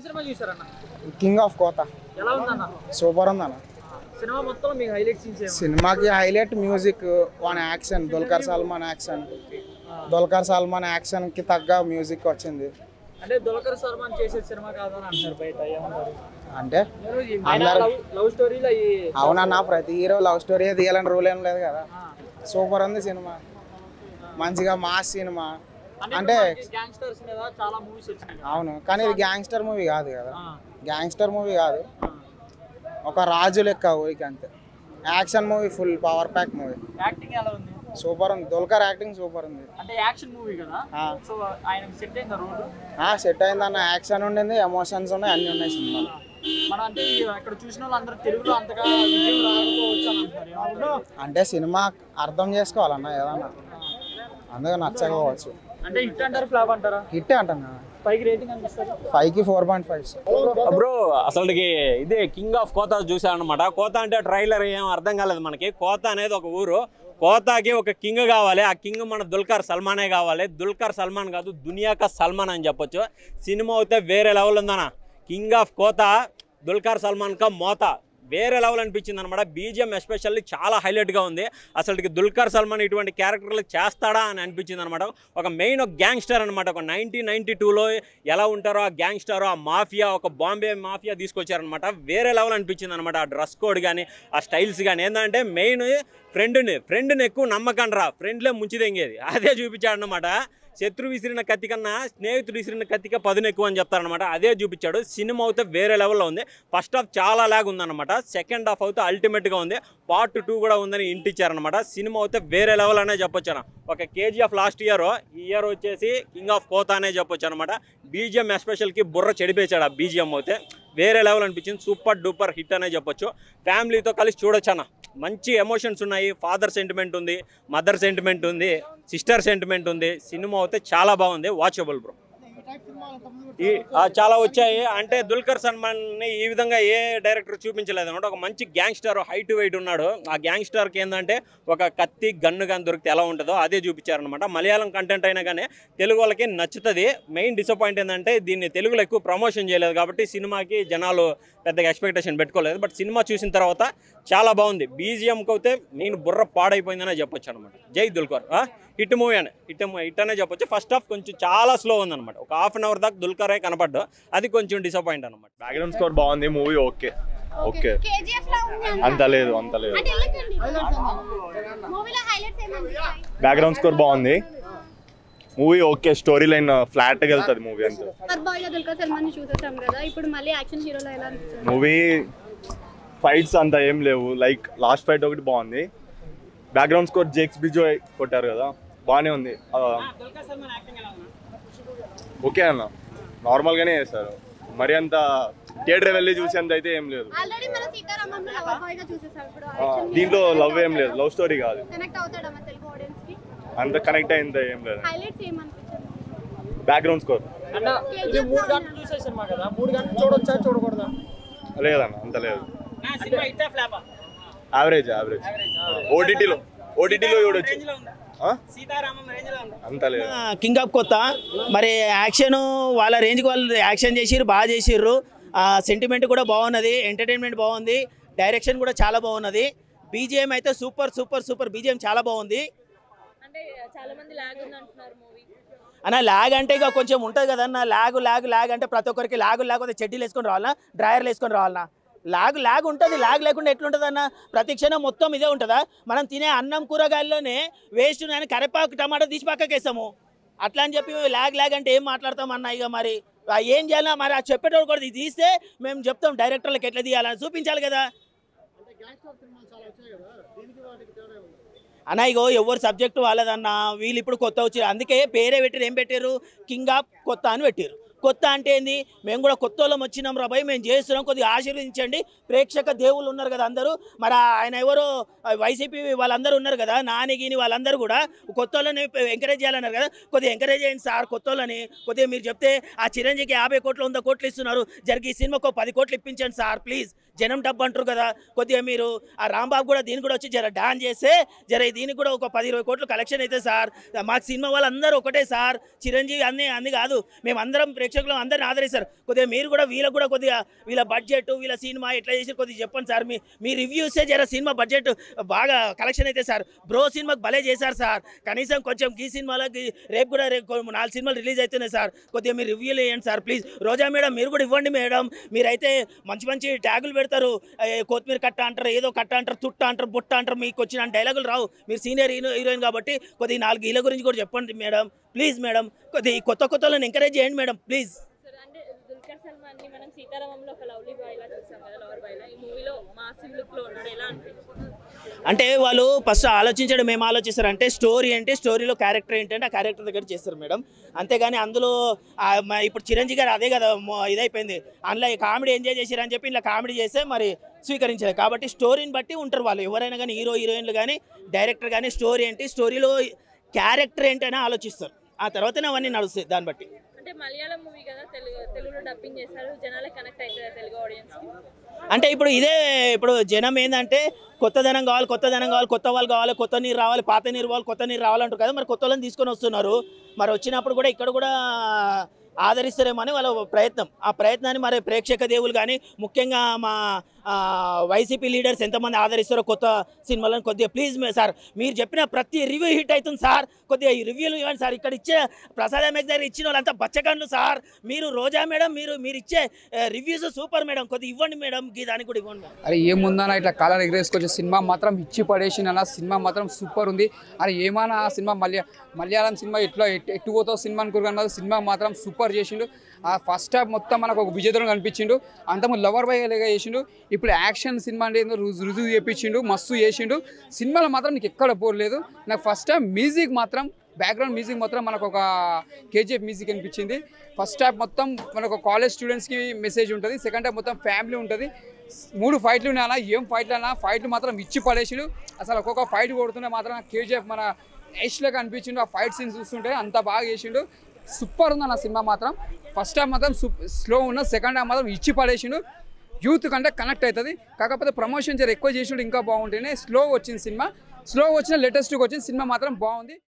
Cinema చూసారన్న? King of కోత. ఎలా ఉందన్న? సూపర్ ఉందన్న. సినిమా మొత్తం మీకు హైలైట్ సీన్స్ ఏమన్నా? సినిమాకి highlight music, one action, Dulquer Salmaan action కి తగ్గ మ్యూజిక్ వచ్చింది. అంటే దుల్కర్ సల్మాన్ చేసే సినిమా కాదని అంటారు బయట, ఏమంటారు? అంటే లవ్ స్టోరీలో అవునన్నా, ప్రతి హీరో లవ్ స్టోరీ తీయాలని రూల్ ఏం లేదు కదా. సూపర్ ఉంది సినిమా, మంచిగా మాస్ సినిమా. అంటే గ్యాంగ్స్టర్స్ మీద చాలా మూవీస్ వచ్చినాయి. అవును, కానీ ఇది గ్యాంగ్స్టర్ మూవీ కాదు కదా. గ్యాంగ్స్టర్ మూవీ కాదు, ఒక రాజు లెక్క ఊరికి అంతే. Action movie, full power pack movie. Acting ఎలా ఉంది? సూపర్ ఉంది, దుల్కర్ యాక్టింగ్ సూపర్ ఉంది. అంటే యాక్షన్ మూవీ కదా, సో ఆయనకి సెట్ అయిందా రోల్? సెట్ అయిందన్న. యాక్షన్ ఉండింది, ఎమోషన్స్ ఉన్నాయి, అన్ని ఉన్నాయి సినిమాలో. మనం అంటే ఇక్కడ చూసిన వాళ్ళందరూ తెలుగులో అంతగా విజయం రాకపోవచ్చు అని అంటున్నారు. అంటే సినిమా అర్థం చేసుకోవాలన్న ఏదన్నా, అందుకే నచ్చకపోవచ్చు. అంటే హిట్ అంటారు, ఫ్లాప్ అంటారా? హిట్ అంటున్నా. 5కి రేటింగ్ అనిపిస్తారు. 5కి 4.5. బ్రో అసలుకి ఇదే కింగ్ ఆఫ్ కోత చూసానమాట. కోత అంటే ట్రైలర్ ఏం అర్థం కాలేదు మనకి. కోత అనేది ఒక ఊరు, కోతాకి ఒక కింగ్ కావాలి. ఆ కింగ్ మన దుల్కర్ సల్మానే కావాలి. దుల్కర్ సల్మాన్ కాదు, దునియాక సల్మాన్ అని చెప్పొచ్చు. సినిమా అయితే వేరే లెవెల్ ఉందన్న. కింగ్ ఆఫ్ కోత, దుల్కర్ సల్మాన్ కా మోత వేరే లెవెల్ అనిపించింది అనమాట. బీజిఎం ఎస్పెషల్లీ చాలా హైలైట్గా ఉంది. అసలుకి దుల్కర్ సల్మాన్ ఇటువంటి క్యారెక్టర్లు చేస్తాడా అని అనిపించింది అనమాట. ఒక మెయిన్ ఒక గ్యాంగ్స్టర్ అనమాట. ఒక 1992లో ఎలా ఉంటారో ఆ గ్యాంగ్స్టర్, ఆ మాఫియా, ఒక బాంబే మాఫియా తీసుకొచ్చారనమాట. వేరే లెవెల్ అనిపించింది అనమాట. ఆ డ్రెస్ కోడ్ కానీ, ఆ స్టైల్స్ కానీ. ఏంటంటే మెయిన్ ఫ్రెండ్ని ఎక్కువ నమ్మకండి రా, ఫ్రెండ్లే ముంచిదెంగేది అదే చూపించాడనమాట. శత్రు విసిరిన కత్తి కన్నా స్నేహితుడు విసిరిన కత్తిగా పదును ఎక్కువ అని చెప్తారనమాట. అదే చూపించాడు. సినిమా అయితే వేరే లెవెల్లో ఉంది. ఫస్ట్ హాఫ్ చాలా లాగ్ ఉందన్నమాట. సెకండ్ హాఫ్ అయితే అల్టిమేట్గా ఉంది. పార్ట్ 2 కూడా ఉందని ఇంటిచ్చారనమాట. సినిమా అయితే వేరే లెవెల్ అనే చెప్పొచ్చు. ఒక కేజీఎఫ్ లాస్ట్ ఇయర్, ఈ ఇయర్ వచ్చేసి కింగ్ ఆఫ్ కోత అనే చెప్పొచ్చు అనమాట. బీజిఎం ఎస్పెషల్కి బుర్ర చెడిపేశాడు. ఆ బీజిఎం అయితే వేరే లెవెల్ అనిపించింది. సూపర్ డూపర్ హిట్ అనే చెప్పొచ్చు. ఫ్యామిలీతో కలిసి చూడొచ్చు అన్న. మంచి ఎమోషన్స్ ఉన్నాయి. ఫాదర్ సెంటిమెంట్ ఉంది, మదర్ సెంటిమెంట్ ఉంది, సిస్టర్ సెంటిమెంట్ ఉంది. సినిమా అయితే చాలా బాగుంది, వాచబుల్ బ్రో. చాలా వచ్చాయి. అంటే దుల్కర్ సల్మాన్ని ఈ విధంగా ఏ డైరెక్టర్ చూపించలేదు అనమాట. ఒక మంచి గ్యాంగ్స్టర్, హైట్ వెయిట్ ఉన్నాడు. ఆ గ్యాంగ్స్టర్కి ఏంటంటే ఒక కత్తి గన్ను కానీ దొరికితే ఎలా ఉంటుందో అదే చూపించారనమాట. మలయాళం కంటెంట్ అయినా కానీ తెలుగు వాళ్ళకి నచ్చుతుంది. మెయిన్ డిసప్పాయింట్ ఏంటంటే దీన్ని తెలుగులో ఎక్కువ ప్రమోషన్ చేయలేదు కాబట్టి సినిమాకి జనాలు పెద్దగా ఎక్స్పెక్టేషన్ పెట్టుకోలేదు. బట్ సినిమా చూసిన తర్వాత చాలా బాగుంది. బీజిఎంకి అయితే నేను బుర్ర పాడైపోయిందనే చెప్పొచ్చు అనమాట. జై దుల్కర్ హిట్ మూవీ అని హిట్ అనే చెప్పొచ్చు. ఫస్ట్ హాఫ్ కొంచెం చాలా స్లో ఉందన్నమాట. ఒక హాఫ్ అన్ అవర్ దాకా దుల్కరే కనపడ్డా, అది కొంచెం డిసప్పాయింట్ అనమాట. బ్యాక్గ్రౌండ్ స్కోర్ బాగుంది, మూవీ ఓకే అంత లేదు. బ్యాక్గ్రౌండ్ స్కోర్ బాగుంది, movie okay. Story line flat గా వెళ్తుంది మూవీ అంతా. మూవీ ఫైట్స్ అంతా ఏం లేవు. లైక్ లాస్ట్ ఫైట్ ఒకటి బాగుంది. బ్యాక్గ్రౌండ్ స్కోర్ జేక్స్ బిజోయ్ కొట్టారు కదా, బాగానే ఉంది. ఓకే అన్న, నార్మల్ గానే చేశారు. మరి అంత థియేటర్ వెళ్ళి చూసేంత అయితే ఏం లేదు. దీంట్లో లవ్ ఏం లేదు, లవ్ స్టోరీ కాదు. అంత కనెక్ట్ అయింది ఏం లేదు. బ్యాక్గ్రౌండ్ స్కోర్ లేదన్న, అంత లేదు. యావరేజ్ ఓటీటీలో చూడొచ్చు, అంత లేదు. కింగ్ ఆఫ్ కొత్త మరి యాక్షన్ వాళ్ళ రేంజ్కి వాళ్ళు యాక్షన్ చేసిర్రు, బాగా చేసిర్రు. సెంటిమెంట్ కూడా బాగున్నది, ఎంటర్టైన్మెంట్ బాగుంది, డైరెక్షన్ కూడా చాలా బాగున్నది. బీజిఎం అయితే సూపర్ సూపర్ సూపర్. బీజిఎం చాలా బాగుంది. అన్న లాగ్ అంటే ఇక కొంచెం ఉంటుంది కదన్న. లాగ్ అంటే ప్రతి ఒక్కరికి లాగ్ చెడ్డీలు వేసుకొని రావాలన్నా, డ్రాయర్లు వేసుకొని రావాలన్నా. లాగ్ ఉంటుంది. లాగ్ లేకుండా ఎట్లుంటుంది అన్న? ప్రతి క్షణం మొత్తం ఇదే ఉంటుందా? మనం తినే అన్నం కూరగాయల్లోనే వేస్ట్ అని కరివేపాకు టమాటా తీసి పక్కకి వేస్తాము. అట్లా అని చెప్పి లాగ్ అంటే ఏం మాట్లాడతాం అన్న? ఇక మరి ఏం చేయాలన్నా? మరి ఆ చెప్పేటోడు కూడా ఇది తీస్తే మేము చెప్తాం డైరెక్టర్లకు ఎట్లా తీయాలని చూపించాలి కదా అన్న. ఇగో ఎవరు సబ్జెక్టు వాళ్ళదన్న. వీళ్ళు ఇప్పుడు కొత్త వచ్చారు, అందుకే పేరే పెట్టారు. ఏం పెట్టారు? కింగ్ ఆఫ్ కొత్త అని పెట్టారు. కొత్త అంటే ఏంది? మేము కూడా కొత్త వాళ్ళం వచ్చినాం రా భయ్, మేము చేస్తున్నాం, కొద్దిగా ఆశీర్వదించండి. ప్రేక్షక దేవుళ్ళు ఉన్నారు కదా అందరూ. మరి ఆయన ఎవరో వైసీపీ వాళ్ళందరూ ఉన్నారు కదా, నానిగిని వాళ్ళందరూ కూడా కొత్త వాళ్ళని ఎంకరేజ్ చేయాలన్నారు కదా. కొద్దిగా ఎంకరేజ్ చేయండి సార్ కొత్త వాళ్ళని. కొద్దిగా మీరు చెప్తే ఆ చిరంజీవికి 50 కోట్లు 100 కోట్లు ఇస్తున్నారు, జరిగి ఈ సినిమాకు 10 కోట్లు ఇప్పించండి సార్ ప్లీజ్. జనం డబ్బు అంటారు కదా. కొద్దిగా మీరు ఆ రాంబాబు కూడా దీనికి కూడా వచ్చి జర డాన్స్ చేస్తే దీనికి కూడా ఒక 10-20 కోట్లు కలెక్షన్ అయితే సార్. మాకు సినిమా వాళ్ళందరూ ఒకటే సార్. చిరంజీవి అన్నీ కాదు, మేము అందరం ప్రేక్షకులు ప్రేక్షకులు అందరిని ఆదరిస్తారు. కొద్దిగా మీరు కూడా వీళ్ళకు కూడా కొద్దిగా వీళ్ళ బడ్జెట్ వీళ్ళ సినిమా ఎట్లా చేసి కొద్దిగా చెప్పండి సార్. మీ రివ్యూసే జర సినిమా బడ్జెట్ బాగా కలెక్షన్ అయితే సార్. బ్రో సినిమాకి భలే చేశారు సార్. కనీసం కొంచెం ఈ సినిమాలకి రేపు కూడా 4 సినిమాలు రిలీజ్ అవుతున్నాయి సార్. కొద్దిగా మీరు రివ్యూలు వేయండి సార్ ప్లీజ్. రోజా మేడం మీరు కూడా ఇవ్వండి మేడం. మీరైతే మంచి ట్యాగులు పెడతారు. కొత్తిమీర కట్ట అంటారు, ఏదో కట్ట అంటారు, తుట్ట అంటారు, బుట్ట అంటారు. మీకు వచ్చిన డైలాగులు రావు. మీరు సీనియర్ హీరోయిన్ కాబట్టి కొద్దిగా 4 వీళ్ళ గురించి కూడా చెప్పండి మేడం ప్లీజ్ మేడం. కొద్దిగా కొత్తలను ఎంకరేజ్ చేయండి మేడం ప్లీజ్. అంటే దుల్కర్ సల్మాన్ ని మనం సీతారామంలో ఒక లవ్లీ బాయ్ లా చూసాం కదా, లవర్ బాయ్ లా. ఈ మూవీలో మాసివ్ లుక్ లో ఉన్నాడు, ఎలా అనిపించింది? అంటే వాళ్ళు ఫస్ట్ ఆలోచించడం ఏం ఆలోచిస్తారు అంటే స్టోరీ అంటే స్టోరీలో క్యారెక్టర్ ఏంటంటే ఆ క్యారెక్టర్ దగ్గర చేస్తారు మేడం. అంతేగాని అందులో ఇప్పుడు చిరంజీవి గారు అదే కదా ఇదైపోయింది. అందులో కామెడీ ఎంజాయ్ చేశారని చెప్పి ఇలా కామెడీ చేస్తే మరి స్వీకరించారు. కాబట్టి స్టోరీని బట్టి ఉంటారు వాళ్ళు ఎవరైనా కానీ, హీరో హీరోయిన్లు కానీ, డైరెక్టర్ కానీ. స్టోరీ ఏంటి, స్టోరీలో క్యారెక్టర్ ఏంటని ఆలోచిస్తారు. ఆ తర్వాతనే అవన్నీ నడుస్తాయి దాన్ని బట్టి. అంటే మలయాళం మూవీ కదా, తెలుగులో డబ్బింగ్ చేశారు, జనాలకి కనెక్ట్ అవుతుంది తెలుగు ఆడియన్స్ కి. అంటే ఇప్పుడు జనం ఏంటంటే కొత్తదనం కావాలి, కొత్త వాళ్ళు కావాలి, కొత్త నీరు రావాలి, పాత నీరు కావాలి, కొత్త నీరు రావాలంటారు కదా. మరి కొత్త వాళ్ళని తీసుకొని వస్తున్నారు. మరి వచ్చినప్పుడు కూడా ఇక్కడ కూడా ఆదరిస్తారేమో అని వాళ్ళ ప్రయత్నం. ఆ ప్రయత్నాన్ని మరి ప్రేక్షక దేవులు కానీ ముఖ్యంగా మా వైసీపీ లీడర్స్ ఎంతమంది ఆదరిస్తారో కొత్త సినిమాలను కొద్దిగా ప్లీజ్ సార్. మీరు చెప్పిన ప్రతి రివ్యూ హిట్ అవుతుంది సార్. కొద్దిగా ఈ రివ్యూలు ఇవ్వండి సార్. ఇక్కడ ఇచ్చే ప్రసాద్ ఎంఎస్ దగ్గర ఇచ్చిన వాళ్ళంతా బచ్చకండ్లు సార్. మీరు రోజా మేడం మీరు ఇచ్చే రివ్యూస్ సూపర్ మేడం. కొద్దిగా ఇవ్వండి మేడం, దానికి కూడా ఇవ్వండి మేడం. అరే ఏముందన్న ఇట్లా కాలర్ ఎగరేసుకొచ్చే సినిమా మాత్రం ఇచ్చి పడేసిన అన్న. సినిమా మాత్రం సూపర్ ఉంది. అరే ఏమన్నా ఆ సినిమా మలయాళం సినిమా ఎట్టు పోతావు సినిమా అనుకున్నాను. సినిమా మాత్రం సూపర్ చేసిండు. ఆ ఫస్ట్ హాఫ్ మొత్తం మనకు ఒక విజేతను కనిపించిండు. అంతకుముందు లవర్ బాయ్ లాగా చేసిండు. ఇప్పుడు యాక్షన్ సినిమా అంటే ఏందో రుజువు చేపించిండు, మస్తు చేసిండు. సినిమాలో మాత్రం నీకు ఎక్కడ పోలేదు. నాకు ఫస్ట్ హాఫ్ మ్యూజిక్ మాత్రం బ్యాక్గ్రౌండ్ మ్యూజిక్ మాత్రం మనకు ఒక కేజీఎఫ్ మ్యూజిక్ అనిపించింది. ఫస్ట్ హాఫ్ మొత్తం మనకు కాలేజ్ స్టూడెంట్స్కి మెసేజ్ ఉంటుంది. సెకండ్ హాఫ్ మొత్తం ఫ్యామిలీ ఉంటుంది. 3 ఫైట్లు ఉన్నాయన్నా, ఏం ఫైట్లు అన్నా ఫైట్లు మాత్రం ఇచ్చి పడేసిండు. అసలు ఒక్కొక్క ఫైట్ కొడుతుంటే మాత్రం కేజీఎఫ్ మన యష్లాగా అనిపించిండు. ఆ ఫైట్ సీన్స్ చూస్తుంటే అంత బాగా చేసిండు. సూపర్ ఉంది అన్న సినిమా మాత్రం. ఫస్ట్ హాఫ్ మాత్రం స్లో ఉన్న, సెకండ్ హాఫ్ మాత్రం ఇచ్చి పడేసిండు. యూత్ కంటే కనెక్ట్ అవుతుంది. కాకపోతే ప్రమోషన్ ఎక్కువ చేసిండు ఇంకా బాగుంటేనే స్లో వచ్చింది సినిమా. స్లో వచ్చిన లేటెస్ట్గా వచ్చిన సినిమా మాత్రం బాగుంది.